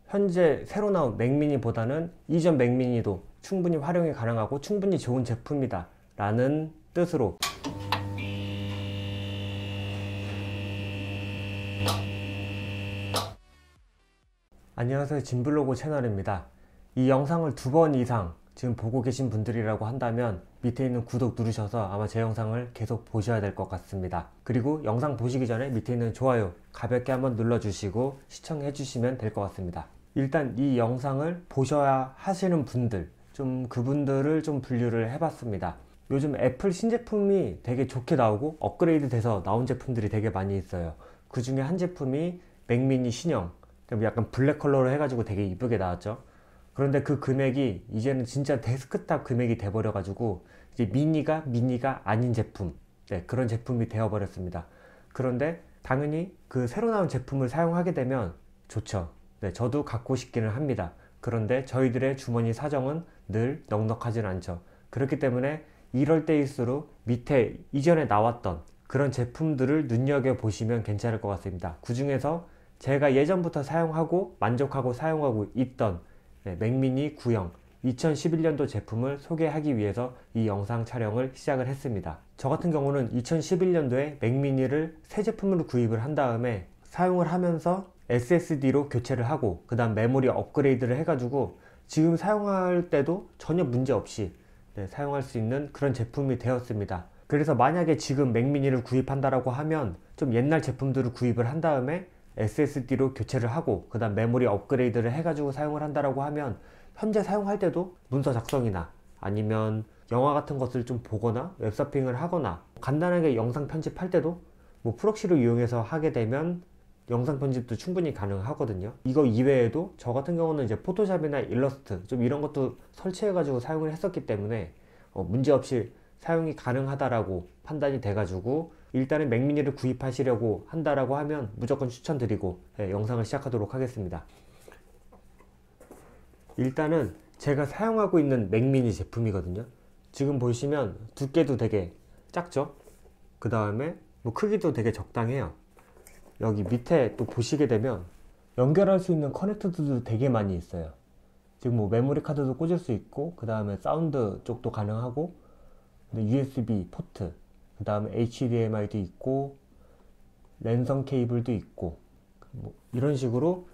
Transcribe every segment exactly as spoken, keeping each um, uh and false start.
현재 새로 나온 맥미니보다는 이전 맥미니도 충분히 활용이 가능하고 충분히 좋은 제품이다 라는 뜻으로 안녕하세요, 진블로그 채널입니다. 이 영상을 두 번 이상 지금 보고 계신 분들이라고 한다면 밑에 있는 구독 누르셔서 아마 제 영상을 계속 보셔야 될 것 같습니다. 그리고 영상 보시기 전에 밑에 있는 좋아요 가볍게 한번 눌러주시고 시청해 주시면 될 것 같습니다. 일단 이 영상을 보셔야 하시는 분들, 좀 그분들을 좀 분류를 해봤습니다. 요즘 애플 신제품이 되게 좋게 나오고 업그레이드 돼서 나온 제품들이 되게 많이 있어요. 그 중에 한 제품이 맥미니 신형, 약간 블랙 컬러로 해가지고 되게 이쁘게 나왔죠. 그런데 그 금액이 이제는 진짜 데스크탑 금액이 돼버려 가지고 이제 미니가 미니가 아닌 제품, 네, 그런 제품이 되어 버렸습니다. 그런데 당연히 그 새로 나온 제품을 사용하게 되면 좋죠. 네, 저도 갖고 싶기는 합니다. 그런데 저희들의 주머니 사정은 늘 넉넉하진 않죠. 그렇기 때문에 이럴 때일수록 밑에 이전에 나왔던 그런 제품들을 눈여겨보시면 괜찮을 것 같습니다. 그 중에서 제가 예전부터 사용하고 만족하고 사용하고 있던 네, 맥미니 구형 이천십일 년도 제품을 소개하기 위해서 이 영상 촬영을 시작을 했습니다. 저 같은 경우는 이천십일 년도에 맥미니를 새 제품으로 구입을 한 다음에 사용을 하면서 에스에스디로 교체를 하고 그 다음 메모리 업그레이드를 해가지고 지금 사용할 때도 전혀 문제 없이 네, 사용할 수 있는 그런 제품이 되었습니다. 그래서 만약에 지금 맥미니를 구입한다라고 하면 좀 옛날 제품들을 구입을 한 다음에 에스에스디로 교체를 하고 그 다음 메모리 업그레이드를 해가지고 사용을 한다라고 하면 현재 사용할 때도 문서 작성이나 아니면 영화 같은 것을 좀 보거나 웹서핑을 하거나 간단하게 영상 편집할 때도 뭐 프록시를 이용해서 하게 되면 영상 편집도 충분히 가능하거든요. 이거 이외에도 저 같은 경우는 이제 포토샵이나 일러스트 좀 이런 것도 설치해 가지고 사용을 했었기 때문에 어, 문제없이 사용이 가능하다라고 판단이 돼 가지고 일단은 맥미니를 구입하시려고 한다라고 하면 무조건 추천드리고 네, 영상을 시작하도록 하겠습니다. 일단은 제가 사용하고 있는 맥미니 제품이거든요. 지금 보시면 두께도 되게 작죠? 그 다음에 뭐 크기도 되게 적당해요. 여기 밑에 또 보시게 되면 연결할 수 있는 커넥터들도 되게 많이 있어요. 지금 뭐 메모리 카드도 꽂을 수 있고 그 다음에 사운드 쪽도 가능하고 유에스비 포트, 그 다음에 에이치디엠아이도 있고 랜선 케이블도 있고 뭐 이런 식으로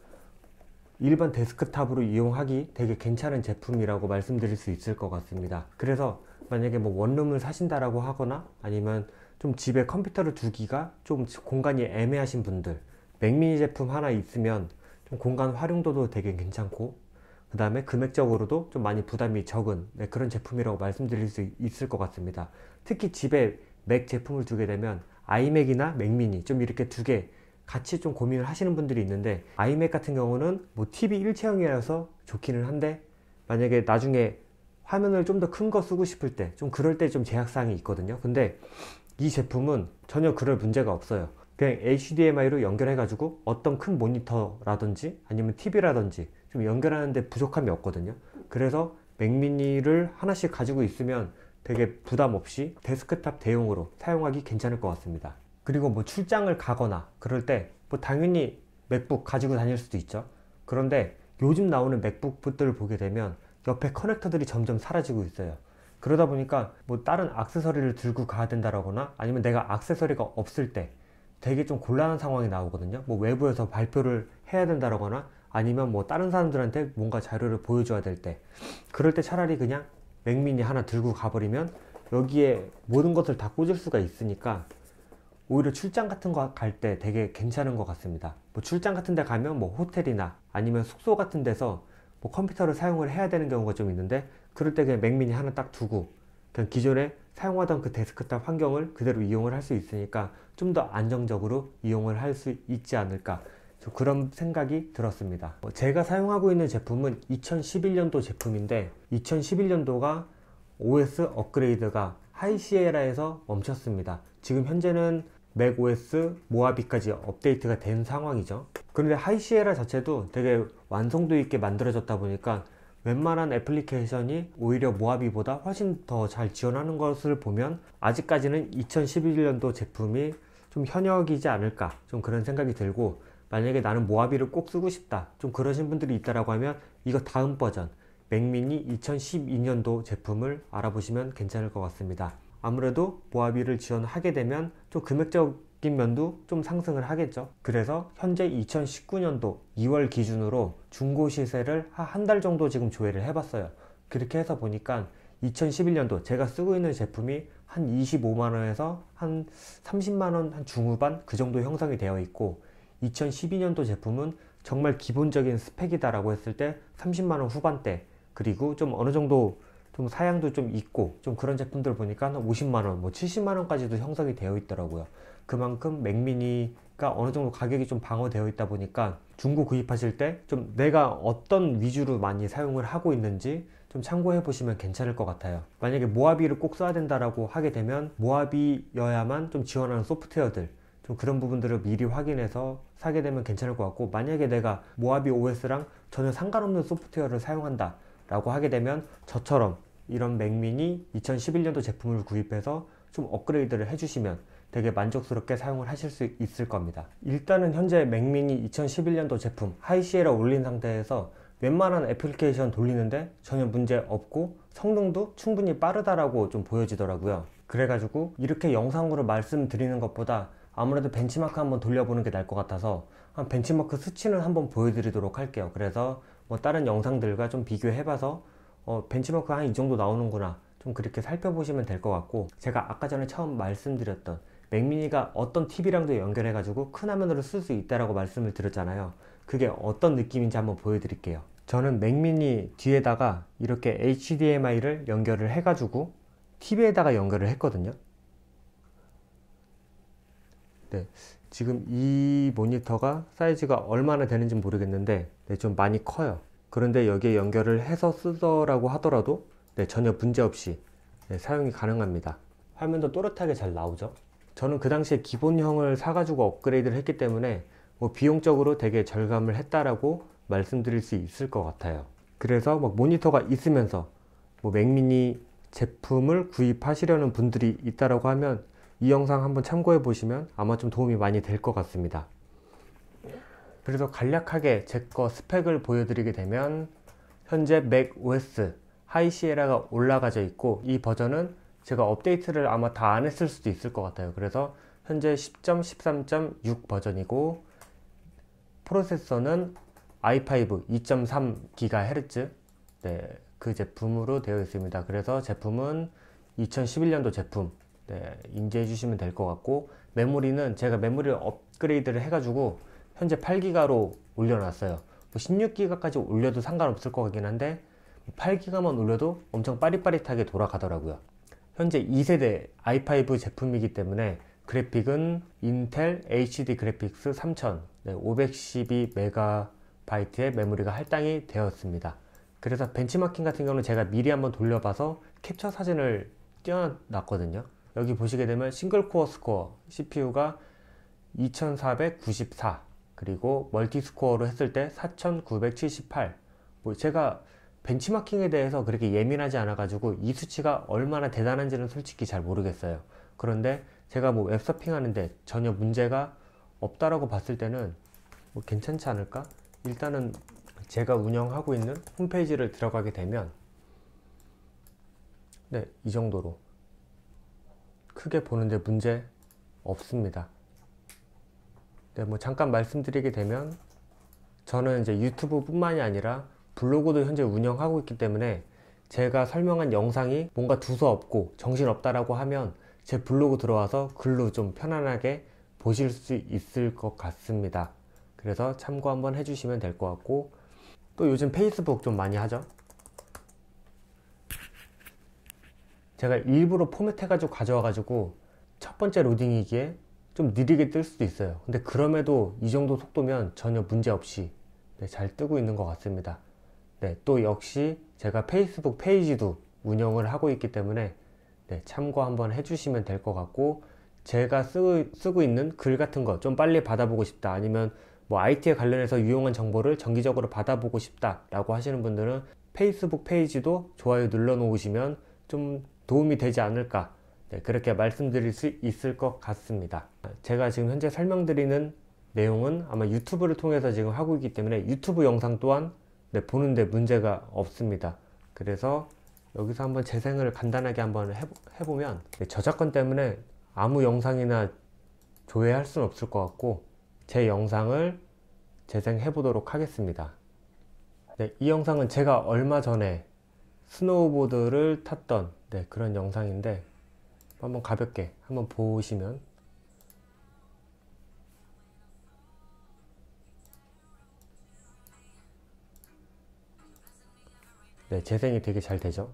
일반 데스크탑으로 이용하기 되게 괜찮은 제품이라고 말씀드릴 수 있을 것 같습니다. 그래서 만약에 뭐 원룸을 사신다라고 하거나 아니면 좀 집에 컴퓨터를 두기가 좀 공간이 애매하신 분들, 맥미니 제품 하나 있으면 좀 공간 활용도도 되게 괜찮고 그 다음에 금액적으로도 좀 많이 부담이 적은 네, 그런 제품이라고 말씀드릴 수 있을 것 같습니다. 특히 집에 맥 제품을 두게 되면 아이맥이나 맥미니 좀 이렇게 두 개 같이 좀 고민을 하시는 분들이 있는데 아이맥 같은 경우는 뭐 티비 일체형이라서 좋기는 한데 만약에 나중에 화면을 좀 더 큰 거 쓰고 싶을 때 좀 그럴 때 좀 제약사항이 있거든요. 근데 이 제품은 전혀 그럴 문제가 없어요. 그냥 에이치디엠아이로 연결해 가지고 어떤 큰 모니터라든지 아니면 티비라든지 좀 연결하는데 부족함이 없거든요. 그래서 맥미니를 하나씩 가지고 있으면 되게 부담 없이 데스크탑 대용으로 사용하기 괜찮을 것 같습니다. 그리고 뭐 출장을 가거나 그럴 때 뭐 당연히 맥북 가지고 다닐 수도 있죠. 그런데 요즘 나오는 맥북들을 보게 되면 옆에 커넥터들이 점점 사라지고 있어요. 그러다 보니까 뭐 다른 액세서리를 들고 가야 된다거나 아니면 내가 액세서리가 없을 때 되게 좀 곤란한 상황이 나오거든요. 뭐 외부에서 발표를 해야 된다거나 아니면 뭐 다른 사람들한테 뭔가 자료를 보여줘야 될 때 그럴 때 차라리 그냥 맥미니 하나 들고 가버리면 여기에 모든 것을 다 꽂을 수가 있으니까 오히려 출장 같은 거 갈 때 되게 괜찮은 것 같습니다. 뭐 출장 같은 데 가면 뭐 호텔이나 아니면 숙소 같은 데서 뭐 컴퓨터를 사용을 해야 되는 경우가 좀 있는데 그럴 때 그냥 맥미니 하나 딱 두고 그냥 기존에 사용하던 그 데스크탑 환경을 그대로 이용을 할 수 있으니까 좀 더 안정적으로 이용을 할 수 있지 않을까 그런 생각이 들었습니다. 제가 사용하고 있는 제품은 이천십일 년도 제품인데 이천십일 년도가 오에스 업그레이드가 하이시에라에서 멈췄습니다. 지금 현재는 맥오에스 모하비까지 업데이트가 된 상황이죠. 그런데 하이시에라 자체도 되게 완성도 있게 만들어졌다 보니까 웬만한 애플리케이션이 오히려 모하비보다 훨씬 더 잘 지원하는 것을 보면 아직까지는 이천십일 년도 제품이 좀 현역이지 않을까 좀 그런 생각이 들고 만약에 나는 모하비를 꼭 쓰고 싶다, 좀 그러신 분들이 있다라고 하면 이거 다음 버전 맥미니 이천십이 년도 제품을 알아보시면 괜찮을 것 같습니다. 아무래도 모하비를 지원하게 되면 좀 금액적인 면도 좀 상승을 하겠죠. 그래서 현재 이천십구 년도 이월 기준으로 중고 시세를 한 달 정도 지금 조회를 해봤어요. 그렇게 해서 보니까 이천십일 년도 제가 쓰고 있는 제품이 한 이십오만 원에서 한 삼십만 원 한 중후반 그 정도 형성이 되어 있고, 이천십이 년도 제품은 정말 기본적인 스펙이다 라고 했을 때 삼십만 원 후반대, 그리고 좀 어느 정도 좀 사양도 좀 있고 좀 그런 제품들 보니까 한 오십만 원, 뭐 칠십만 원까지도 형성이 되어 있더라고요. 그만큼 맥미니가 어느 정도 가격이 좀 방어되어 있다 보니까 중고 구입하실 때 좀 내가 어떤 위주로 많이 사용을 하고 있는지 좀 참고해 보시면 괜찮을 것 같아요. 만약에 모하비를 꼭 써야 된다라고 하게 되면 모하비여야만 좀 지원하는 소프트웨어들, 좀 그런 부분들을 미리 확인해서 사게 되면 괜찮을 것 같고, 만약에 내가 모하비 오에스랑 전혀 상관없는 소프트웨어를 사용한다 라고 하게 되면 저처럼 이런 맥미니 이천십일 년도 제품을 구입해서 좀 업그레이드를 해주시면 되게 만족스럽게 사용을 하실 수 있을 겁니다. 일단은 현재 맥미니 이천십일 년도 제품 하이시에라 올린 상태에서 웬만한 애플리케이션 돌리는데 전혀 문제 없고 성능도 충분히 빠르다라고 좀 보여지더라고요. 그래가지고 이렇게 영상으로 말씀드리는 것보다 아무래도 벤치마크 한번 돌려보는 게 나을 것 같아서 한 벤치마크 수치는 한번 보여드리도록 할게요. 그래서 뭐 다른 영상들과 좀 비교해봐서 어, 벤치마크 한 이 정도 나오는구나 좀 그렇게 살펴보시면 될 것 같고, 제가 아까 전에 처음 말씀드렸던 맥미니가 어떤 티비랑도 연결해 가지고 큰 화면으로 쓸 수 있다라고 말씀을 드렸잖아요. 그게 어떤 느낌인지 한번 보여드릴게요. 저는 맥미니 뒤에다가 이렇게 에이치디엠아이를 연결을 해 가지고 티비에다가 연결을 했거든요. 네, 지금 이 모니터가 사이즈가 얼마나 되는지 모르겠는데 네, 좀 많이 커요. 그런데 여기에 연결을 해서 쓰더라고 하더라도 네, 전혀 문제없이 네, 사용이 가능합니다. 화면도 또렷하게 잘 나오죠. 저는 그 당시에 기본형을 사가지고 업그레이드를 했기 때문에 뭐 비용적으로 되게 절감을 했다라고 말씀드릴 수 있을 것 같아요. 그래서 막 모니터가 있으면서 뭐 맥미니 제품을 구입하시려는 분들이 있다라고 하면 이 영상 한번 참고해 보시면 아마 좀 도움이 많이 될 것 같습니다. 그래서 간략하게 제 거 스펙을 보여드리게 되면 현재 맥오에스 하이시에라가 올라가져 있고, 이 버전은 제가 업데이트를 아마 다 안 했을 수도 있을 것 같아요. 그래서 현재 십 점 십삼 점 육 버전이고, 프로세서는 아이 파이브 이 점 삼 기가헤르츠 네, 그 제품으로 되어 있습니다. 그래서 제품은 이천십일 년도 제품 네, 인지해 주시면 될 것 같고, 메모리는 제가 메모리를 업그레이드를 해가지고 현재 팔 기가로 올려놨어요. 뭐 십육 기가까지 올려도 상관없을 것 같긴 한데 팔 기가만 올려도 엄청 빠릿빠릿하게 돌아가더라고요. 현재 이 세대 아이 파이브 제품이기 때문에 그래픽은 인텔 에이치디 그래픽스 삼천 네, 오백십이 메가바이트의 메모리가 할당이 되었습니다. 그래서 벤치마킹 같은 경우는 제가 미리 한번 돌려봐서 캡처 사진을 띄워놨거든요. 여기 보시게 되면 싱글코어 스코어 씨피유가 이천사백구십사, 그리고 멀티스코어로 했을 때 사천구백칠십팔. 뭐 제가 벤치마킹에 대해서 그렇게 예민하지 않아 가지고 이 수치가 얼마나 대단한지는 솔직히 잘 모르겠어요. 그런데 제가 뭐 웹서핑 하는데 전혀 문제가 없다라고 봤을 때는 뭐 괜찮지 않을까? 일단은 제가 운영하고 있는 홈페이지를 들어가게 되면 네, 이 정도로 크게 보는데 문제 없습니다. 네, 뭐 잠깐 말씀드리게 되면 저는 이제 유튜브 뿐만이 아니라 블로그도 현재 운영하고 있기 때문에 제가 설명한 영상이 뭔가 두서없고 정신없다라고 하면 제 블로그 들어와서 글로 좀 편안하게 보실 수 있을 것 같습니다. 그래서 참고 한번 해주시면 될 것 같고, 또 요즘 페이스북 좀 많이 하죠. 제가 일부러 포맷해가지고 가져와가지고 첫 번째 로딩이기에 좀 느리게 뜰 수도 있어요. 근데 그럼에도 이 정도 속도면 전혀 문제 없이 네, 잘 뜨고 있는 것 같습니다. 네, 또 역시 제가 페이스북 페이지도 운영을 하고 있기 때문에 네, 참고 한번 해주시면 될 것 같고, 제가 쓰고, 쓰고 있는 글 같은 거 좀 빨리 받아보고 싶다, 아니면 뭐 아이티에 관련해서 유용한 정보를 정기적으로 받아보고 싶다 라고 하시는 분들은 페이스북 페이지도 좋아요 눌러 놓으시면 좀 도움이 되지 않을까, 네, 그렇게 말씀드릴 수 있을 것 같습니다. 제가 지금 현재 설명드리는 내용은 아마 유튜브를 통해서 지금 하고 있기 때문에 유튜브 영상 또한 네, 보는데 문제가 없습니다. 그래서 여기서 한번 재생을 간단하게 한번 해보, 해보면 네, 저작권 때문에 아무 영상이나 조회할 수는 없을 것 같고 제 영상을 재생해 보도록 하겠습니다. 네, 이 영상은 제가 얼마 전에 스노우보드를 탔던 네, 그런 영상인데 한번 가볍게 한번 보시면 네, 재생이 되게 잘 되죠.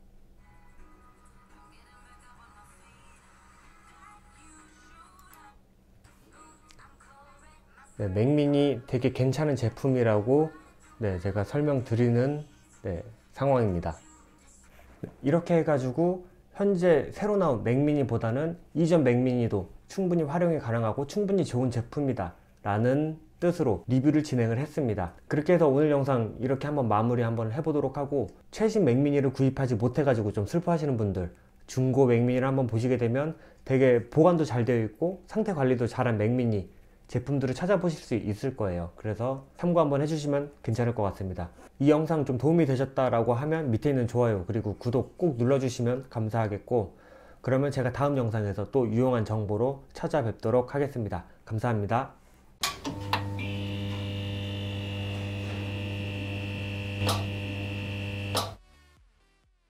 네, 맥미니 되게 괜찮은 제품이라고 네, 제가 설명드리는 네, 상황입니다. 이렇게 해가지고 현재 새로 나온 맥미니보다는 이전 맥미니도 충분히 활용이 가능하고 충분히 좋은 제품이다 라는 뜻으로 리뷰를 진행을 했습니다. 그렇게 해서 오늘 영상 이렇게 한번 마무리 한번 해보도록 하고, 최신 맥미니를 구입하지 못해가지고 좀 슬퍼하시는 분들, 중고 맥미니를 한번 보시게 되면 되게 보관도 잘 되어 있고 상태 관리도 잘한 맥미니 제품들을 찾아보실 수 있을 거예요. 그래서 참고 한번 해주시면 괜찮을 것 같습니다. 이 영상 좀 도움이 되셨다라고 하면 밑에 있는 좋아요 그리고 구독 꼭 눌러주시면 감사하겠고, 그러면 제가 다음 영상에서 또 유용한 정보로 찾아뵙도록 하겠습니다. 감사합니다.